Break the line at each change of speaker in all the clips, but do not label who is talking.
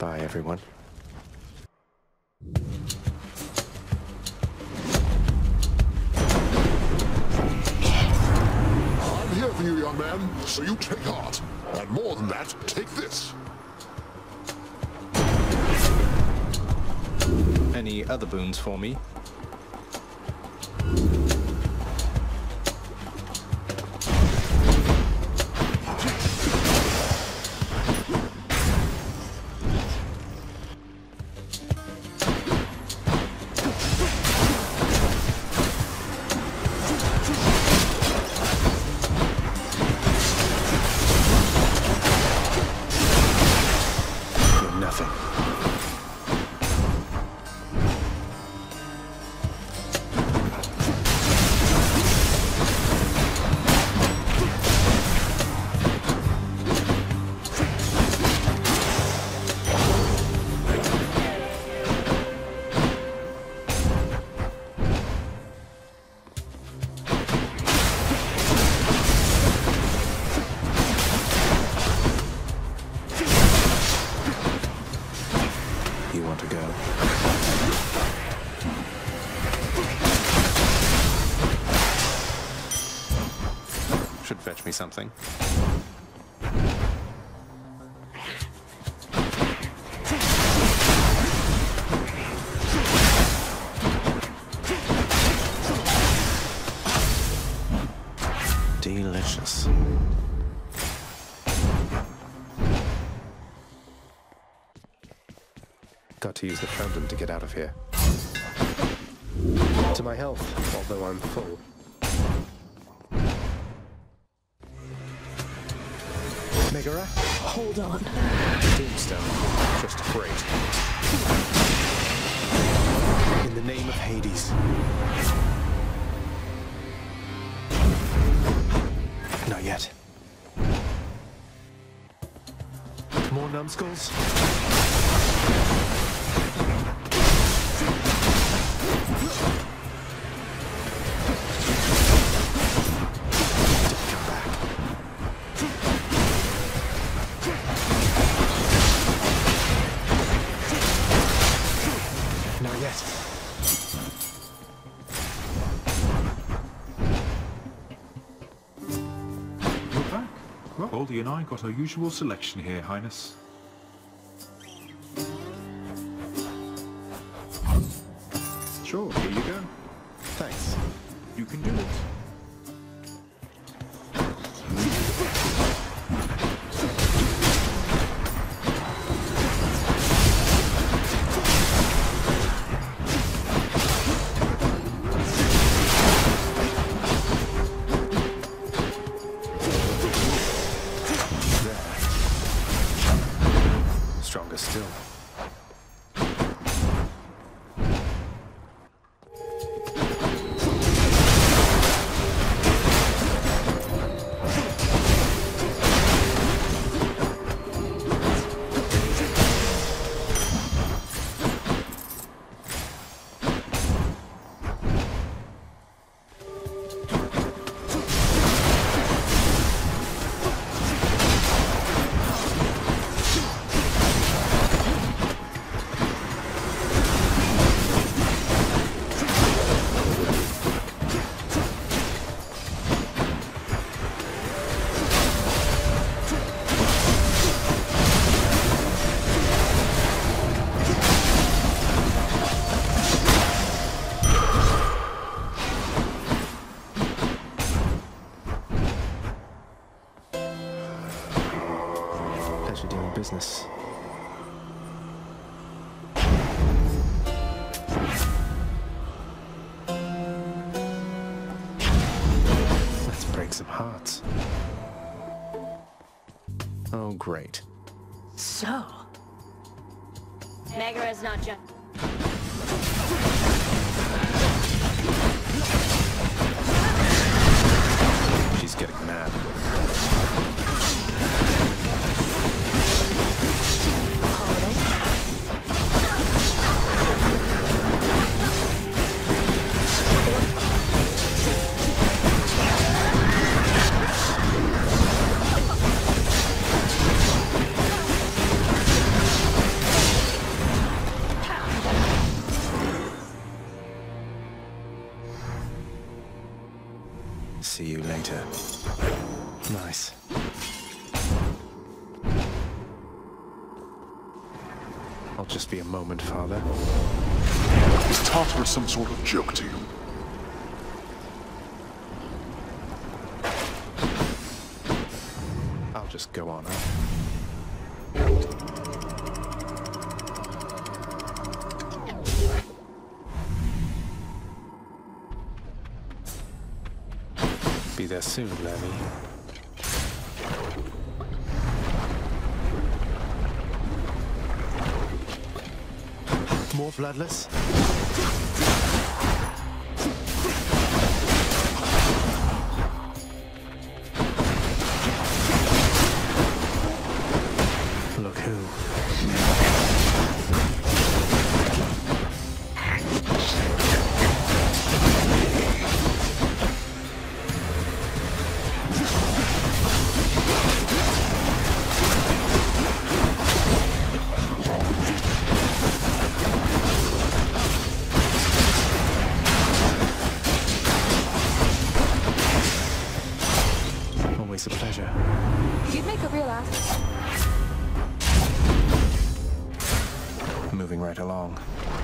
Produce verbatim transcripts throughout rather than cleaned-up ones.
Bye, everyone.
I'm here for you, young man, so you take heart. And more than that, take this.
Any other boons for me? Fetch me something. Delicious. Got to use the fountain to get out of here. To my health, although I'm full. Megara?
Hold on.
Tombstone. Just great. In the name of Hades. Not yet. More numbskulls?
Baldy and I got our usual selection here, Highness. Sure, here you go.
Thanks.
You can do it.
Still. Business. Let's break some hearts. Oh, great.
So, Megara's not just...
She's getting mad. later. Nice. I'll just be a moment, Father.
Is Tartarus some sort of joke to you?
I'll just go on up. Be there soon, Lemmy. More bloodless? Look who. Always a pleasure.
You'd make a real ass.
Moving right along.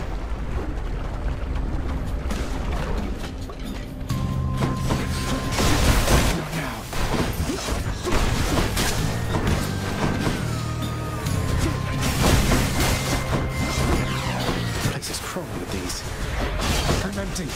The place is crawling with these. I'm empty.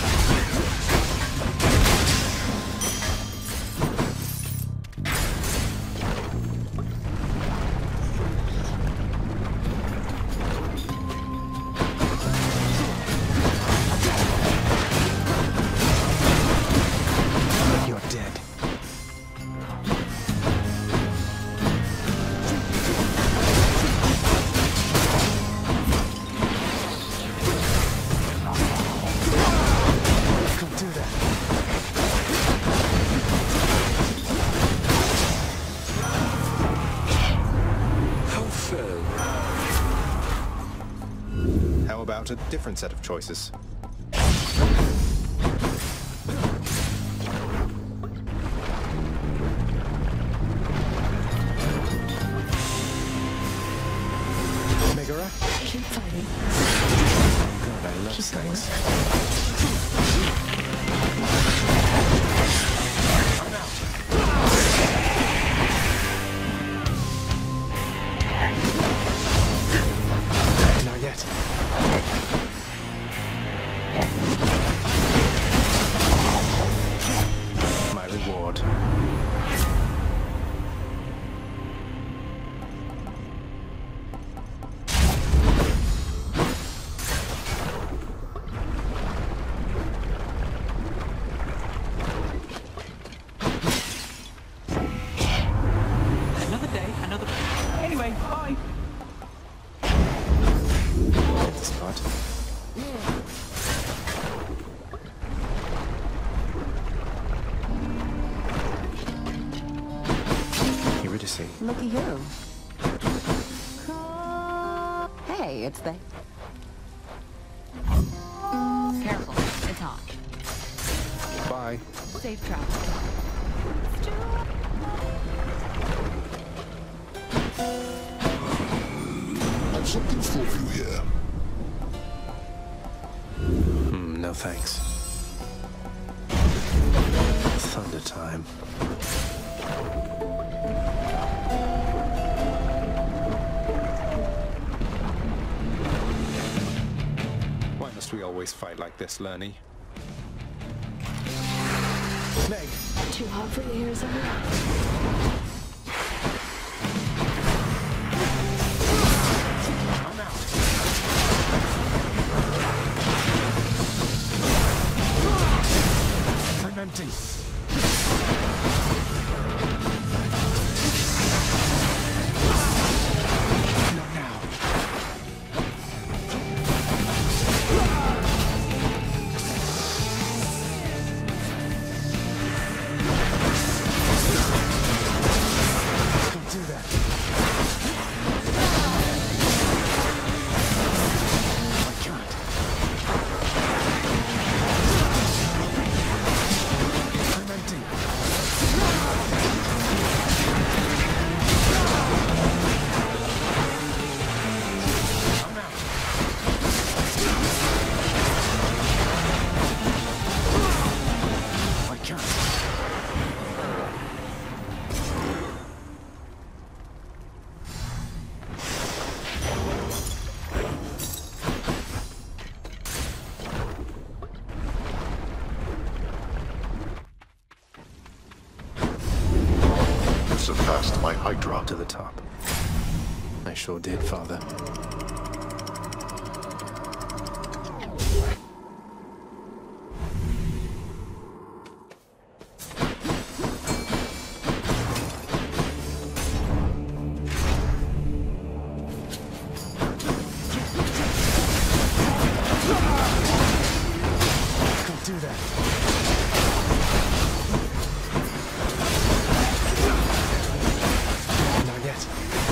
About a different set of choices. Megara?
Keep fighting.
Oh god, I love snakes. I'm out. Not yet. My reward.
Another day, another... Anyway, bye!
Hit the spot. Eurydice.
Looky who. Hey, it's the... Careful, it's hot.
Bye.
Safe travel.
I've something for you here.
Hmm, no thanks. Thunder time. Why must we always fight like this, Lerny? Meg!
Too hot for you here, Zoe?
I'm out! I'm empty! Not now!
bypassed my Hydra.
To the top. I sure did, Father. Can't do that. Not yet.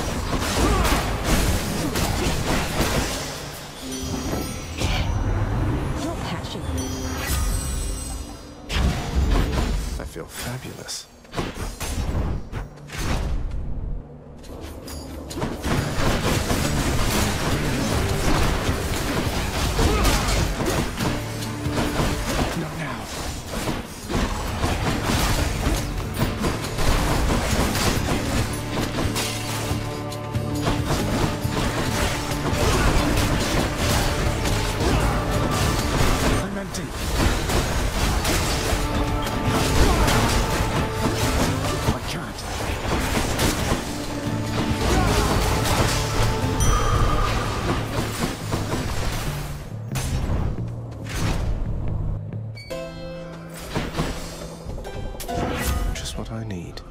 Your passion.
I feel fabulous. Not now. I'm empty. I can't. Just what I need.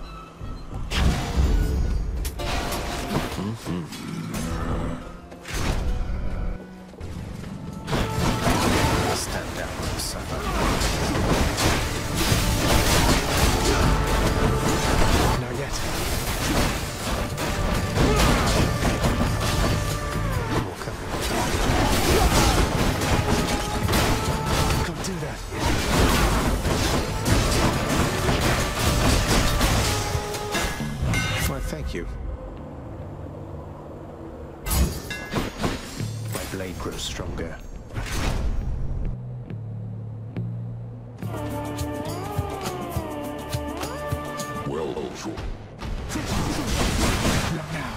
Stand down and suffer. Not yet. More coming. Can't do that. Why, thank you. My blade grows stronger.
Well, also.
Not now.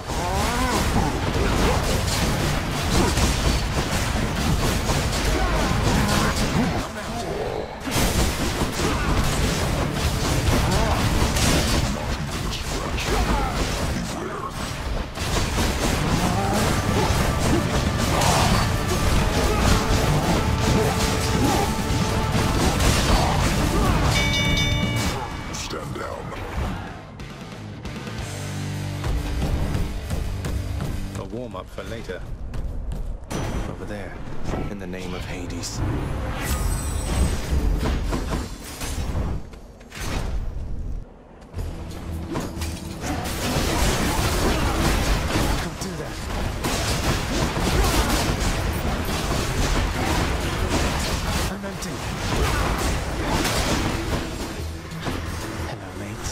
Stand down.
A warm-up for later. Over there, in the name of Hades. Can't do that. I'm empty. Hello, mates.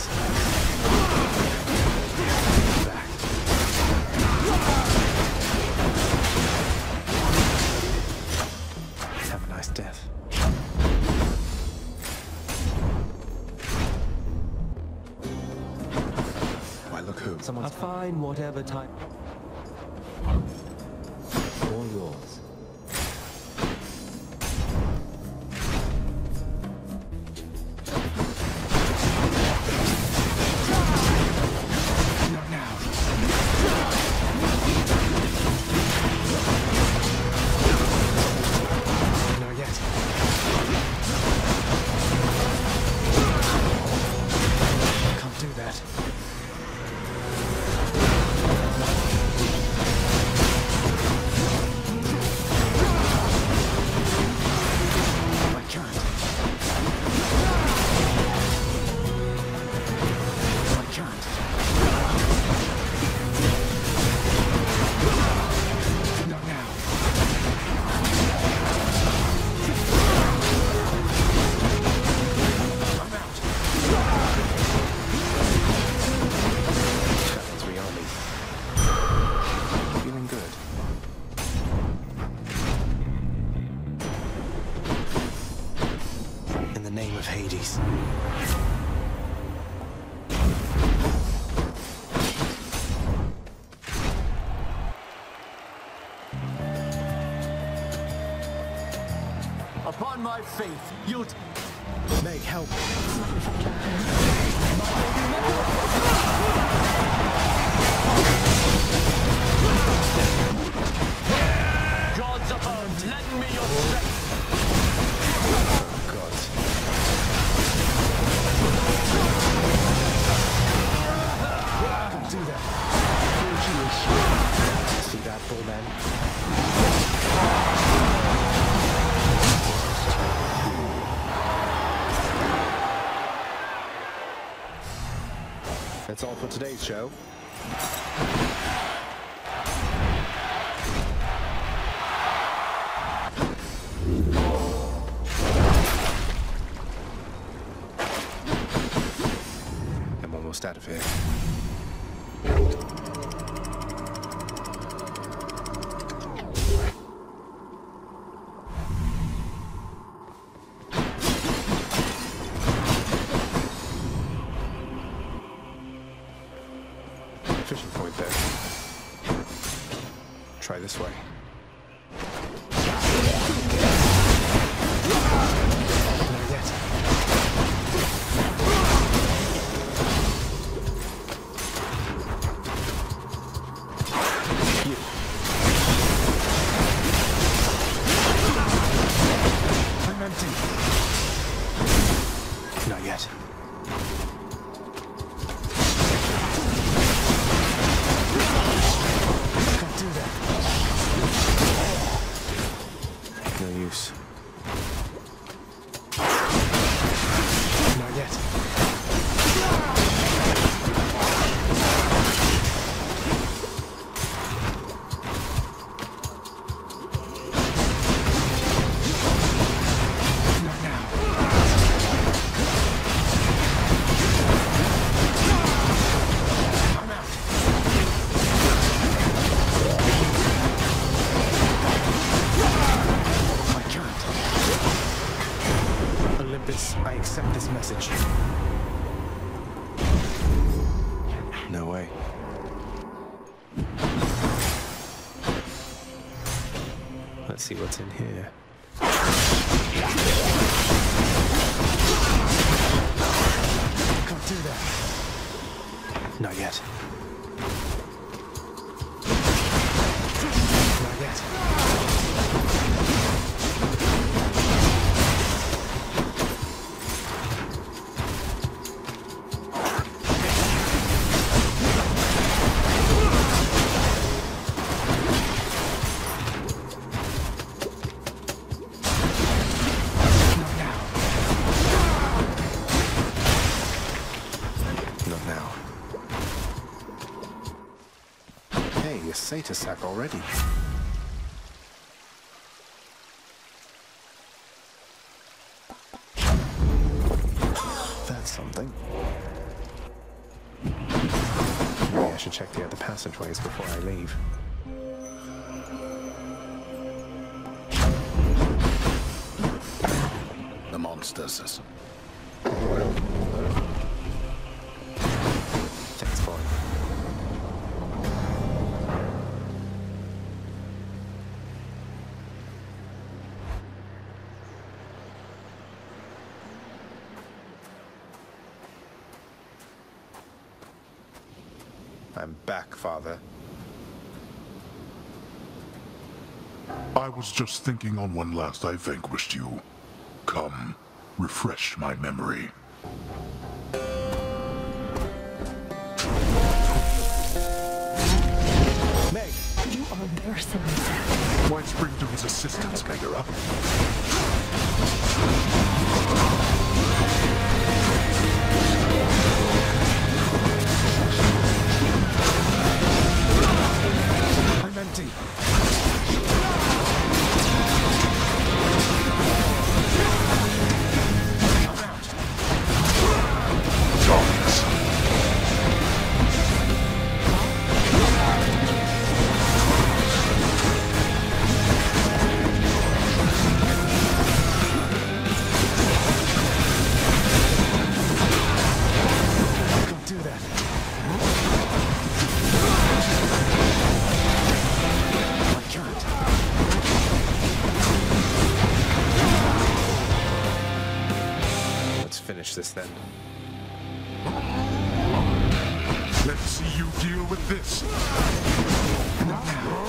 Back. Have a nice death. Why, look who.
A
Someone's
fine whatever type. All yours.
Not now. Not yet. Can't do that. I can't. I can't. Not now. I'm out. Travel three armies. Feeling good. In the name of Hades.
Upon my faith, you'll. T
Meg, help.
Mind if I try?
That's all for today's show. I'm almost out of here. Fishing point there. Try this way. Not yet. You. I'm empty. Not yet. No use. Not yet. Not now. I'm out. Olympus, I accept this message. No way. Let's see what's in here. Can't do that. Not yet. Not yet. Satyr sack already. That's something. Maybe I should check the other passageways before I leave.
The monsters.
Thanks, boy. I'm back, Father.
I was just thinking on when last I vanquished you. Come, refresh my memory.
Meg!
You are embarrassing me.
Why spring to his assistance, Megara?
I'm empty. I'm out.
Darkness.
Don't do that. I can't. Let's finish this then.
Let's see you deal with this.
Not now.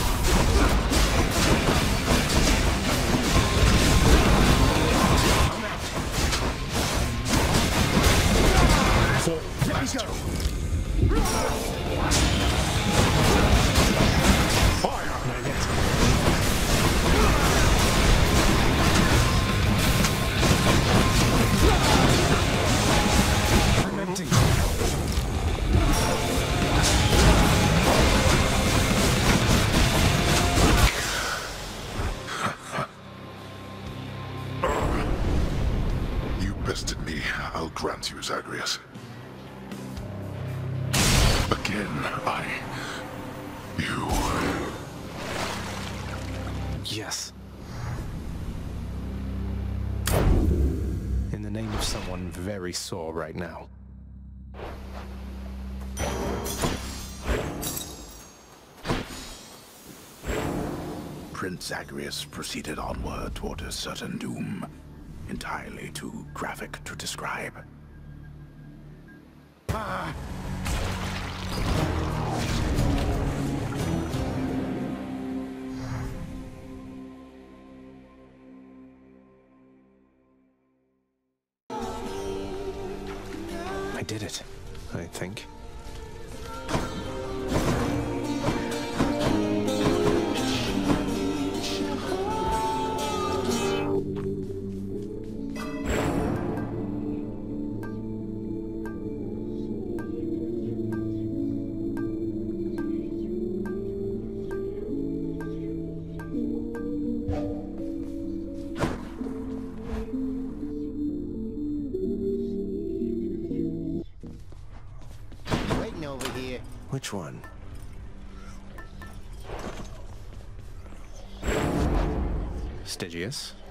I'm out.
Fall
Let me
faster.
go.
Fire!
Not yet. I'm empty.
Again, I... You...
Yes. In the name of someone very sore right now.
Prince Zagreus proceeded onward toward a certain doom, entirely too graphic to describe. Ah!
I did it, I think.
Over here.
Which one? Stygius?